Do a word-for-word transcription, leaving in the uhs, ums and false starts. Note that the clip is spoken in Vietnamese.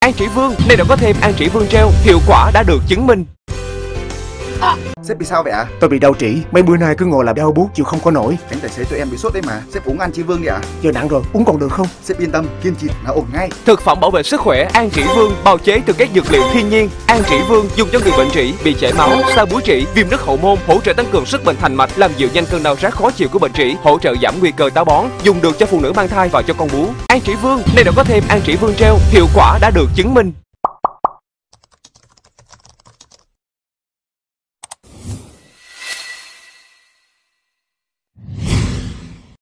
An Trĩ Vương, nay đã có thêm An Trĩ Vương Gel, hiệu quả đã được chứng minh. À. Sếp bị sao vậy ạ? Tôi bị đau trĩ, mấy bữa nay cứ ngồi làm đau bút chịu không có nổi. Anh tài xế cho em bị sốt đấy mà. Sếp uống An Trĩ Vương đi ạ. Giờ nặng rồi, uống còn được không? Sếp yên tâm, kiên trì là ổn ngay. Thực phẩm bảo vệ sức khỏe An Trĩ Vương bào chế từ các dược liệu thiên nhiên. An Trĩ Vương dùng cho người bệnh trĩ, bị chảy máu, sa búi trĩ, viêm nứt hậu môn, hỗ trợ tăng cường sức bền thành mạch, làm dịu nhanh cơn đau rát khó chịu của bệnh trĩ, hỗ trợ giảm nguy cơ táo bón, dùng được cho phụ nữ mang thai và cho con bú. An Trĩ Vương, nay đã có thêm An Trĩ Vương Gel, hiệu quả đã được chứng minh.